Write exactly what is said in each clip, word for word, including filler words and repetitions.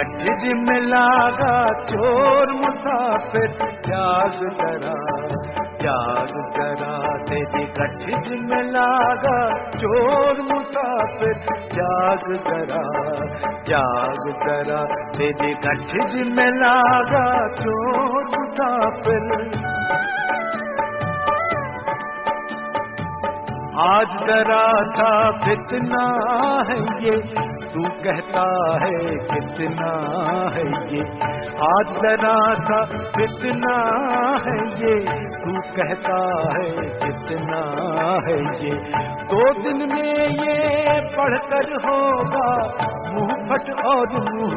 गठिज में लागा चोर मुसाफिर, जाग जरा जाग जरा, तेरी गठिज में लागा चोर मुसाफिर, जाग जरा जाग जरा, तेरी गठिज में लागा चोर मुसाफिर। आज जरा सा फितना है ये, तू कहता है कितना है ये, आज जरा सा फितना है ये, तू कहता है कितना है ये। दो दिन में ये पढ़कर होगा मुंह फट और मुंह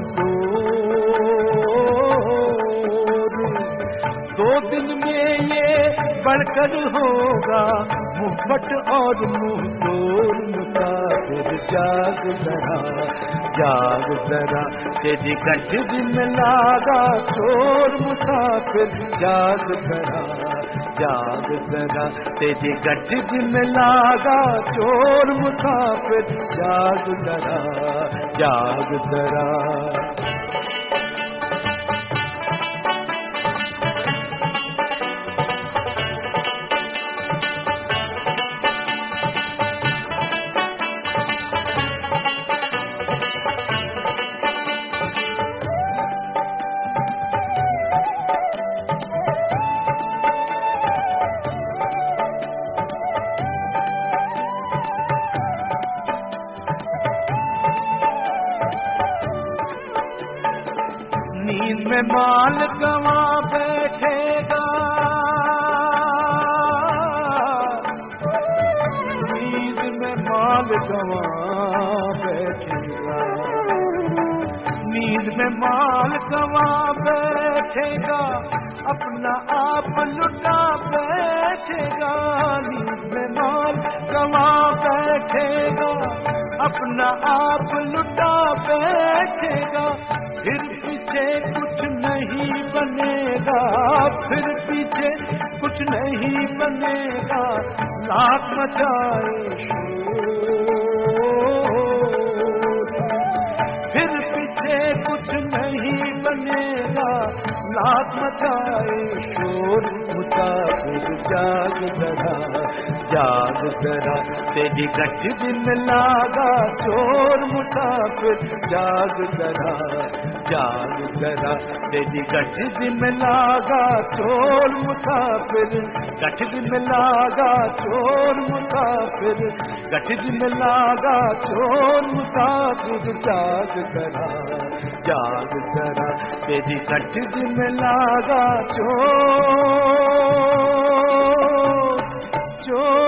तोड़, दो दिन में ये बढ़कर होगा मुहब्बत और मुंह तोड़। मुसाफिर जाग जरा जाग जरा, तेरी गठिज में लागा चोर मुसाफिर, जाग जरा जाग जरा, तेरी गठिज में लागा चोर मुसाफिर, जाग जरा जाग जरा। नींद में माल गवा बैठेगा, नींद में माल गवा बैठेगा, नींद में माल गवा बैठेगा, अपना आप लुटा बैठेगा। नींद में माल गवा बैठेगा, अपना आप लुटा बैठेगा, फिर पीछे कुछ नहीं बनेगा, फिर पीछे कुछ नहीं बनेगा, लाख मचाए शोर, फिर पीछे कुछ नहीं बनेगा, लाख मचाए शोर। मुसाफिर जाग जरा जाग जरा, तेरी गठिज में लागा चोर मुसाफिर, जाग जरा जाग जरा, तेरी गठिज में लागा चोर मुसाफिर, गठिज में लागा चोर मुसाफिर, गठिज में लागा चोर मुसाफिर, जाग जरा जाग जरा, तेरी गठिज में लागा चोर चोर।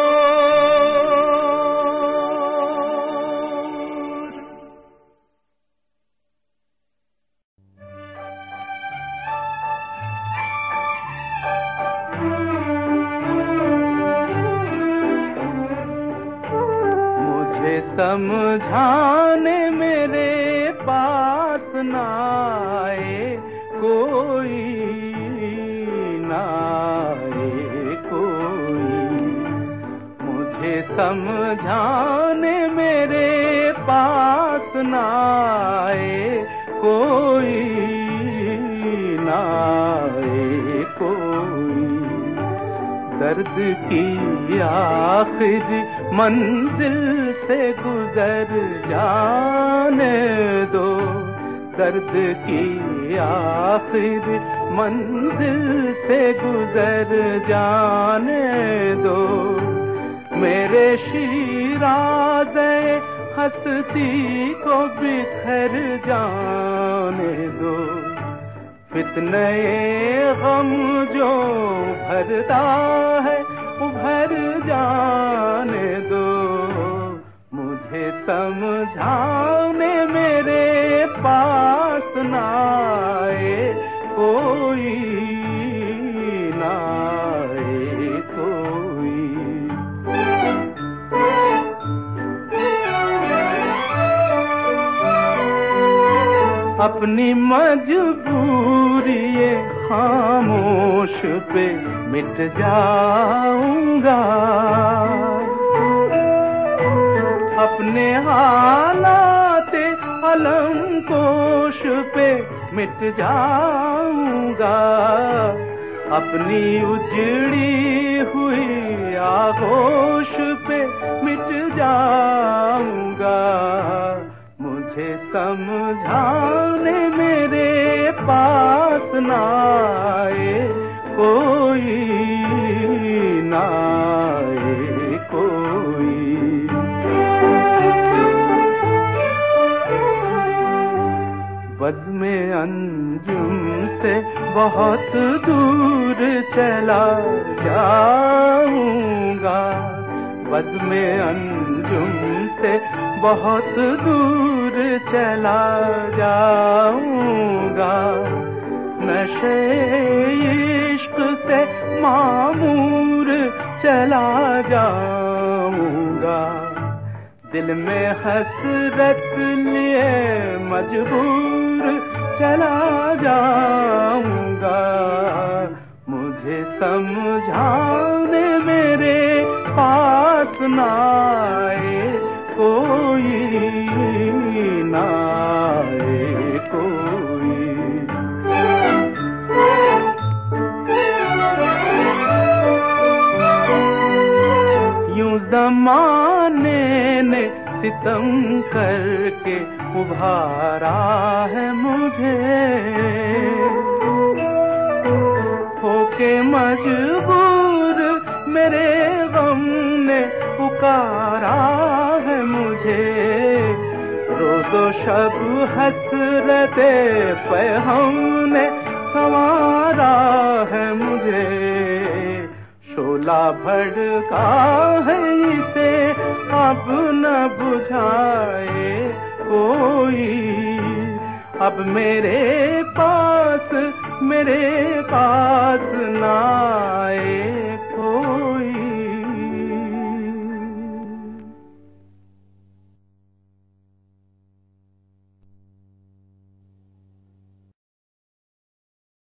मुझे समझाने मेरे पास ना आए कोई, ना आए कोई, मुझे समझाने मेरे पास ना आए कोई, ना आए कोई। दर्द की आखिरी मंजिल से गुजर जाने दो, दर्द की आखिरी मंजिल से गुजर जाने दो। मेरे शीराज़े हस्ती को बिखर जाने दो, फितने गम जो भरता है उभर जाने दो। मुझे समझाने मेरे पास ना आए कोई, ना आए कोई। अपनी मजबूरी ये खामोश पे मिट जाऊंगा, अपने हालात आलम कोश पे मिट जाऊंगा, अपनी उजड़ी हुई आगोश पे मिट जाऊंगा। मुझे समझाने मेरे पास ना आए कोई, ना आए कोई। बज़्म अंजुम से बहुत दूर चला जाऊंगा, बज़्म अंजुम से बहुत दूर चला जाऊंगा। नशे इश्क से मामूर चला जाऊंगा, दिल में हसरत लिए मजबूर चला जाऊंगा। मुझे समझाने मेरे पास ना आए कोई, ना आए कोई। यूं ज़माने ने सितम करके उभारा है मुझे, होके मजबूर मेरे गम ने पुकारा है मुझे। रोज़ो शब हसरते पे हमने संवारा है मुझे। शोला भड़का है इसे अब न बुझाए कोई, अब मेरे पास मेरे पास ना आए